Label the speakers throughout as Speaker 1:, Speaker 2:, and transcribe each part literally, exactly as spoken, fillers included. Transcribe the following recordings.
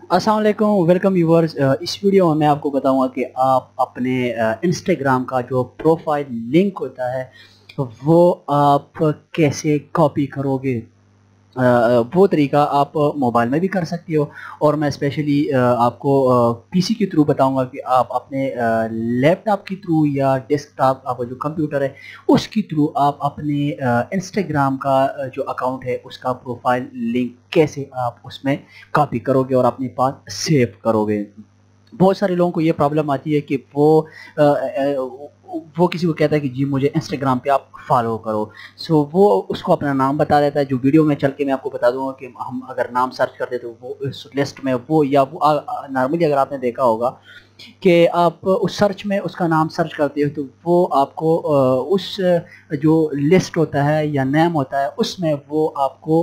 Speaker 1: अस्सलाम वालेकुम, welcome viewers. इस वीडियो में मैं आपको बताऊंगा कि आप अपने इंस्टाग्राम का जो प्रोफाइल लिंक होता है वो आप कैसे कॉपी करोगे। अ, वो तरीका आप मोबाइल में भी कर सकते हो, और मैं स्पेशली आपको पीसी के थ्रू बताऊंगा कि आप अपने लैपटॉप के थ्रू या डेस्कटॉप, आपका जो कंप्यूटर है उसके थ्रू आप अपने इंस्टाग्राम का अ, जो अकाउंट है उसका प्रोफाइल लिंक कैसे आप उसमें कॉपी करोगे और अपने पास सेव करोगे। बहुत सारे लोगों को ये प्रॉब्लम आती है कि वो अ, अ, वो किसी को कहता है कि जी मुझे इंस्टाग्राम पे आप फॉलो करो। सो वो उसको अपना नाम बता देता है, जो वीडियो में चल के मैं आपको बता दूंगा कि हम अगर नाम सर्च करते तो वो इस लिस्ट में वो या वो नॉर्मली अगर आपने देखा होगा कि आप उस सर्च में उसका नाम सर्च करते हो तो वो आपको अ, उस जो लिस्ट होता है या नेम होता है उसमें वो आपको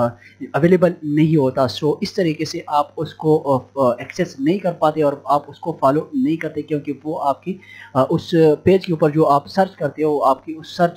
Speaker 1: अवेलेबल नहीं होता। सो इस तरीके से आप उसको एक्सेस नहीं कर पाते और आप उसको फॉलो नहीं करते, क्योंकि वो आपकी अ, उस पेज के ऊपर जो आप सर्च करते हो आपकी उस सर्च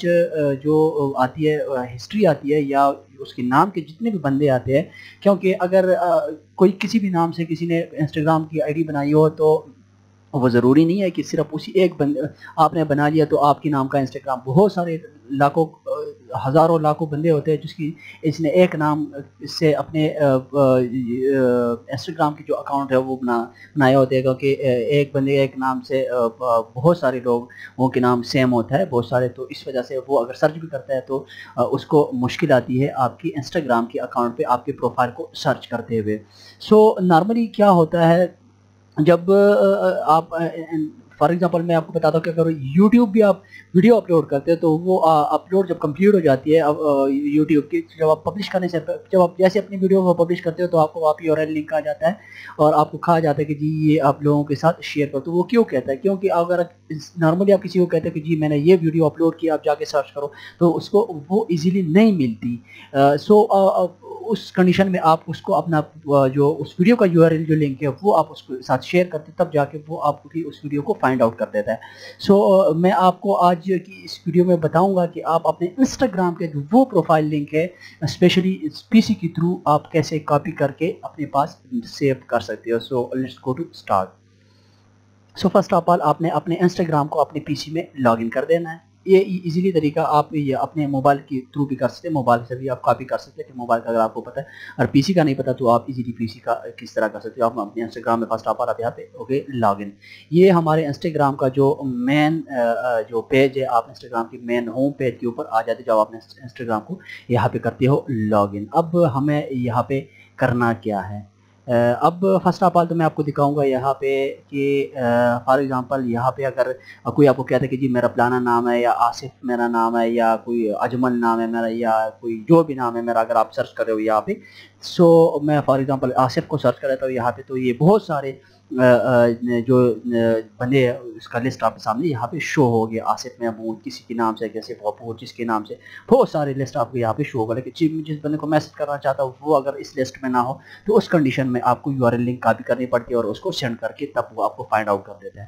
Speaker 1: जो आती है हिस्ट्री आती है या उसके नाम के जितने भी बंदे आते हैं। क्योंकि अगर अ, कोई किसी भी नाम से किसी ने इंस्टाग्राम की आईडी बनाई हो तो वो ज़रूरी नहीं है कि सिर्फ उसी एक बंदे आपने बना लिया तो आपके नाम का इंस्टाग्राम। बहुत सारे लाखों अ, हज़ारों लाखों बंदे होते हैं जिसकी इसने एक नाम से अपने अ, अ, इंस्टाग्राम की जो अकाउंट है वो बना बनाए होते हैं, क्योंकि अ, एक बंदे एक नाम से अ, ब- बहुत सारे लोगों के नाम सेम होता है बहुत सारे, तो इस वजह से वो अगर सर्च भी करता है तो अ, उसको मुश्किल आती है आपकी इंस्टाग्राम के अकाउंट पे आपके प्रोफाइल को सर्च करते हुए। सो नॉर्मली क्या होता है जब अ, आप फॉर एग्जांपल मैं आपको बताता हूँ कि अगर यूट्यूब भी आप वीडियो अपलोड करते हो तो वो अपलोड जब कंप्लीट हो जाती है अब यूट्यूब की, जब आप पब्लिश करने से जब आप जैसे अपनी वीडियो को पब्लिश करते हो तो आपको वहाँ पे यूआरएल लिंक आ जाता है और आपको कहा जाता है कि जी ये आप लोगों के साथ शेयर करो। तो वो क्यों कहता है? क्योंकि अगर नॉर्मली आप किसी को कहते हैं कि जी मैंने ये वीडियो अपलोड किया, आप जाके सर्च करो, तो उसको वो इजीली नहीं मिलती। सो उस कंडीशन में आप उसको अपना अ, जो उस वीडियो का यूआरएल जो लिंक है वो आप उसके साथ शेयर करते, तब जाके वो आपकी उस वीडियो को फाइंड आउट कर देता है। सो so, मैं आपको आज की इस वीडियो में बताऊंगा कि आप अपने इंस्टाग्राम के जो वो प्रोफाइल लिंक है स्पेशली इस पीसी के थ्रू आप कैसे कॉपी करके अपने पास सेव कर सकते हो। So let's go to start. So first of all आपने अपने इंस्टाग्राम को अपने पीसी में लॉगिन कर देना है। ये इजीली तरीका आप ये अपने मोबाइल के थ्रू भी कर सकते हैं, मोबाइल से भी आप कॉपी कर सकते हैं कि मोबाइल का अगर आपको पता है, और पीसी का नहीं पता तो आप इजीली पीसी का किस तरह कर सकते हो। आप अपने इंस्टाग्राम में फर्स्ट ऑफ ऑल आप यहाँ पे ओके लॉगिन। ये हमारे इंस्टाग्राम का जो मेन जो पेज है, आप इंस्टाग्राम की मेन होम पेज के ऊपर आ जाते जब आपने इंस्टाग्राम को यहाँ पे करते हो लॉगिन। अब हमें यहाँ पे करना क्या है? अ, अब फर्स्ट ऑफ ऑल तो मैं आपको दिखाऊंगा यहाँ पे कि फॉर एग्जांपल यहाँ पे अगर कोई आपको कहता है कि जी मेरा फलाना नाम है या आसिफ मेरा नाम है या कोई अजमल नाम है मेरा या कोई जो भी नाम है मेरा, अगर आप सर्च कर रहे हो यहाँ पे, सो मैं फॉर एग्जांपल आसिफ को सर्च कर रहा था यहाँ पे, तो ये बहुत सारे अ, अ, जो अ, बंदे हैं उसका लिस्ट आपके सामने यहाँ पे शो हो गया। आसिफ महमूद किसी के नाम से, कैसे वपूर जिसके नाम से, बहुत सारे लिस्ट आपको यहाँ पे शो होगा। लेकिन जिस जिस बंदे को मैसेज करना चाहता हूँ वो अगर इस लिस्ट में ना हो तो उस कंडीशन में आपको यूआरएल लिंक कॉपी करनी पड़ती है और उसको सेंड करके तब वो आपको फाइंड आउट कर देता है।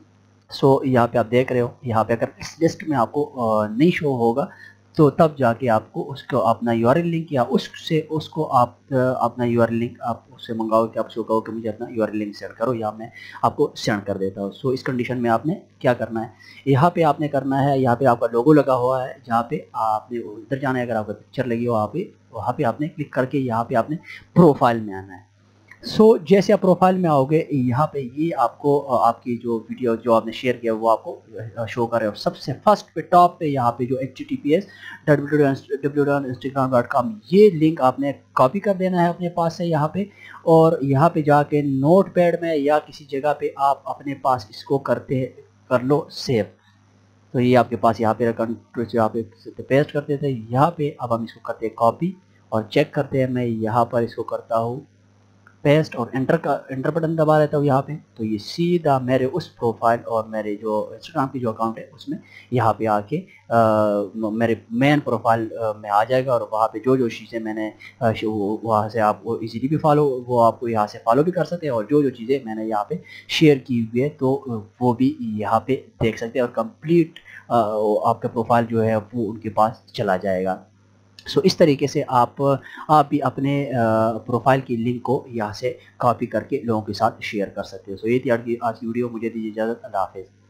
Speaker 1: सो so, यहाँ पे आप देख रहे हो यहाँ पे अगर इस लिस्ट में आपको अ, नहीं शो होगा तो तब जाके आपको उसको अपना यूआरएल लिंक या उससे उसको आप अ, अपना यूआरएल लिंक आप उससे मंगाओ कि आप उसको कहो कि मुझे अपना यूआरएल लिंक सेंड करो, या मैं आपको सेंड कर देता हूँ। सो so, इस कंडीशन में आपने क्या करना है, यहाँ पे आपने करना है, यहाँ पे आपका लोगो लगा हुआ है जहाँ पे आपने उधर जाना है, अगर आपका पिक्चर लगी हो वहाँ पे वहाँ पे आपने क्लिक करके यहाँ पे आपने प्रोफाइल में आना है। सो so, जैसे आप प्रोफाइल में आओगे यहाँ पे ये आपको आपकी जो वीडियो जो आपने शेयर किया वो आपको शो कर रहे हो। सबसे फर्स्ट पे टॉप पे यहाँ पे जो H T T P S W dot Instagram dot com ये लिंक आपने कॉपी कर देना है अपने पास से यहाँ पे, और यहाँ पे जाके नोट पैड में या किसी जगह पे आप अपने पास इसको करते कर लो सेव। तो ये आपके पास यहाँ पे यहाँ पे पेस्ट कर देते हैं। यहाँ पे अब हम इसको करते हैं कॉपी और चेक करते हैं। मैं यहाँ पर इसको करता हूँ पेस्ट और एंटर का एंटर बटन दबा देता हूँ यहाँ पे, तो ये सीधा मेरे उस प्रोफाइल और मेरे जो इंस्टाग्राम की जो अकाउंट है उसमें यहाँ पे आके आ, मेरे मेन प्रोफाइल में आ जाएगा, और वहाँ पे जो जो चीज़ें मैंने वहाँ से आप वो इजीली भी फॉलो वो आपको यहाँ से फॉलो भी कर सकते हैं, और जो जो चीज़ें मैंने यहाँ पे शेयर की हुई है तो वो भी यहाँ पे देख सकते हैं, और कंप्लीट आपका प्रोफाइल जो है वो उनके पास चला जाएगा। سو so, اس طریقے سے آپ آپ بھی اپنے پروفائل کی لنک کو یہاں سے کاپی کر کے لوگوں کے ساتھ شیئر کر سکتے ہو. سو so, یہ تھی آج کی آج کی ویڈیو. مجھے دیجیے اجازت. اللہ حافظ.